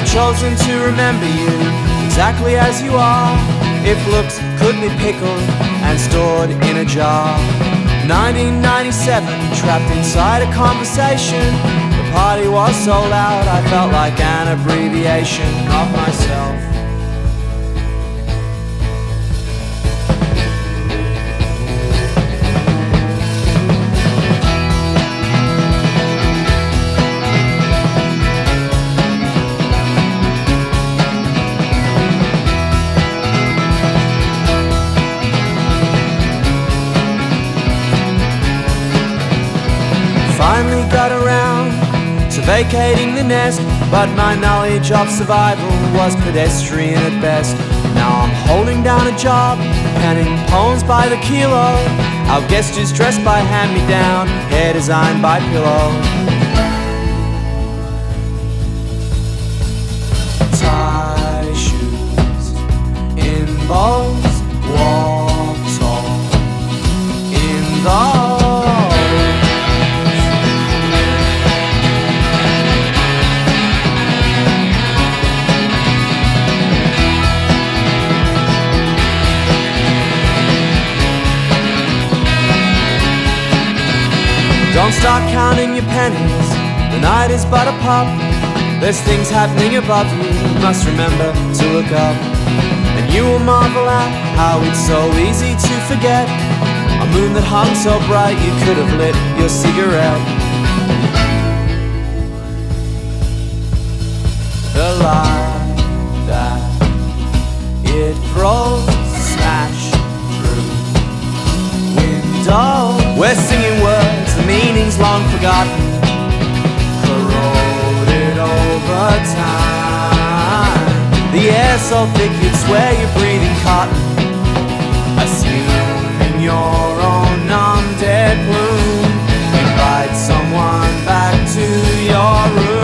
chosen to remember you exactly as you are. If looks could be pickled and stored in a jar. 1997, trapped inside a conversation. The party was so loud I felt like an abbreviation of myself. Finally got around to vacating the nest, but my knowledge of survival was pedestrian at best. Now I'm holding down a job, penning poems by the kilo. Our guest is dressed by hand-me-down, hair designed by Pillow. Tie shoes in bows, walk tall in the Don't start counting your pennies, the night is but a pup. There's things happening above you, you must remember to look up. And you will marvel at how it's so easy to forget a moon that hung so bright you could have lit your cigarette. The light that it throws smash through window. We're singing words, the meaning's long forgotten, corroded over time. The air so thick you'd swear you're breathing cotton, assuming your own numb dead plume. Invite someone back to your room.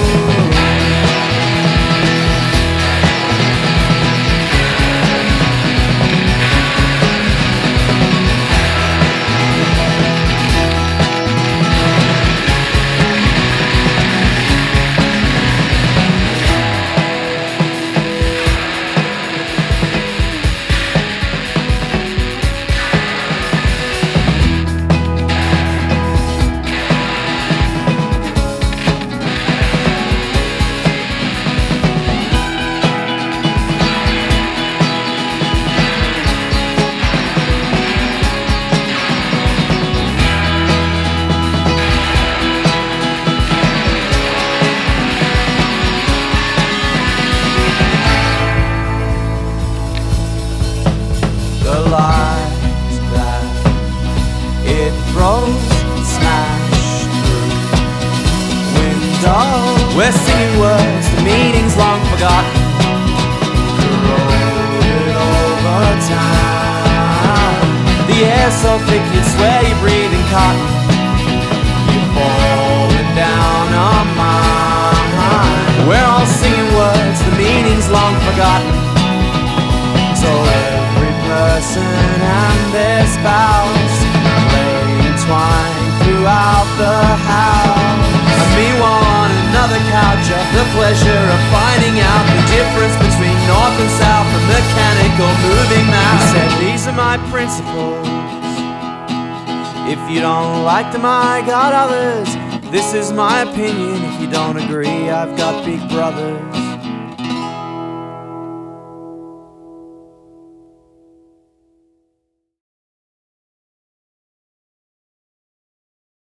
We're singing words, the meaning's long forgotten, corroded over time. The air's so thick you'd swear you're breathing cotton. You're falling down on mine. We're all singing words, the meaning's long forgotten. So every person and their spouse play twine throughout the house. And meanwhile on another couch of the pleasure of finding out the difference between north and south, a mechanical moving mouth. He said, these are my principles. If you don't like them, I got others. This is my opinion. If you don't agree, I've got big brothers.